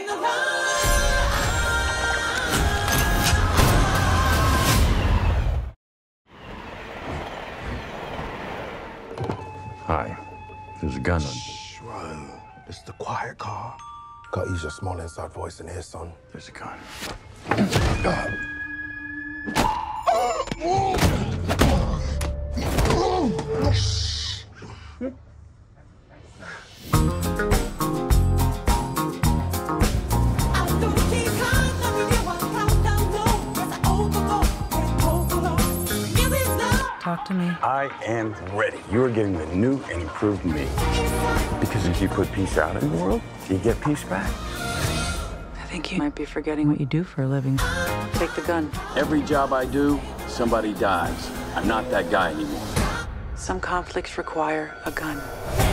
Hi. There's a gun on. Shh, Ron. It's the quiet car. Gotta use your small inside voice in here, son. There's a gun. Talk to me. I am ready. You are getting the new and improved me. Because if you put peace out in the world, you get peace back. I think you might be forgetting what you do for a living. Take the gun. Every job I do, somebody dies. I'm not that guy anymore. Some conflicts require a gun.